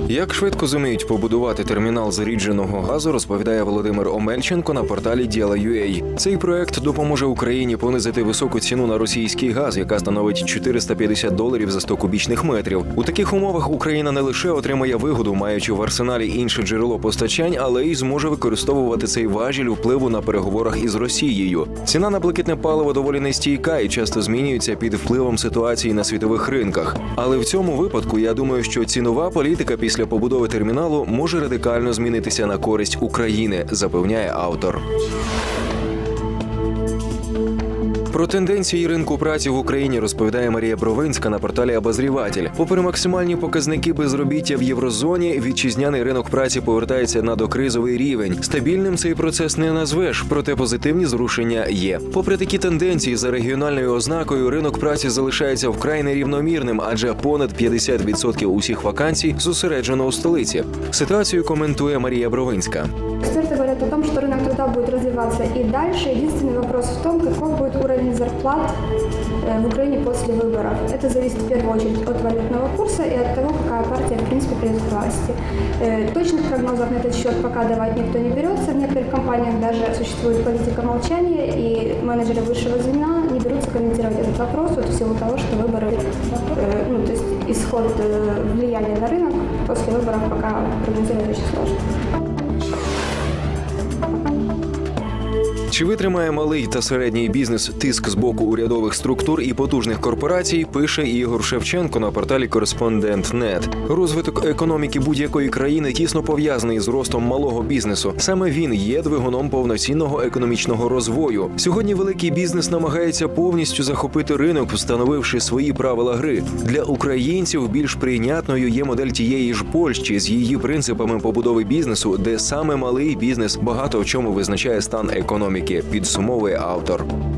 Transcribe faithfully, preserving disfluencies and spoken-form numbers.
Як швидко зуміють побудувати термінал зарядженого газу, розповідає Володимир Омельченко на порталі Діла.ua. Цей проект допоможе Україні понизити високу ціну на російський газ, яка становить чотириста п'ятдесят доларів за сто кубічних метрів. У таких умовах Україна не лише отримає вигоду, маючи в арсеналі інше джерело постачань, але й зможе використовувати цей важіль впливу на переговорах із Росією. Ціна на блакитне паливо доволі нестійка і часто змінюється під впливом ситуації на світових ринках. Але в цьому випадку, я думаю, що цінова політика після побудови терміналу може радикально змінитися на користь України, запевняє автор. Про тенденції ринку праці в Україні розповідає Марія Бровинська на порталі «Обозріватель». Попри максимальні показники безробіття в єврозоні, вітчизняний ринок праці повертається на докризовий рівень. Стабільним цей процес не назвеш, проте позитивні зрушення є. Попри такі тенденції, за регіональною ознакою ринок праці залишається вкрай нерівномірним, адже понад п'ятдесят відсотків усіх вакансій зосереджено у столиці. Ситуацію коментує Марія Бровинська. Эксперты говорят о том, что рынок труда будет развиваться и дальше. Единственный вопрос в том, каков будет уровень зарплат в Украине после выборов. Это зависит в первую очередь от валютного курса и от того, какая партия, в принципе, придет к власти. Точных прогнозов на этот счет пока давать никто не берется. В некоторых компаниях даже существует политика молчания, и менеджеры высшего звена не берутся комментировать этот вопрос вот в силу того, что выборы, ну, то есть исход влияния на рынок после выборов пока прогнозировать очень сложно. Чи витримає малий та середній бізнес тиск з боку урядових структур і потужних корпорацій, пише Ігор Шевченко на порталі Кореспондент точка нет. Розвиток економіки будь-якої країни тісно пов'язаний з ростом малого бізнесу. Саме він є двигуном повноцінного економічного розвою. Сьогодні великий бізнес намагається повністю захопити ринок, встановивши свої правила гри. Для українців більш прийнятною є модель тієї ж Польщі з її принципами побудови бізнесу, де саме малий бізнес багато в чому визначає стан економіки, підсумовує автор.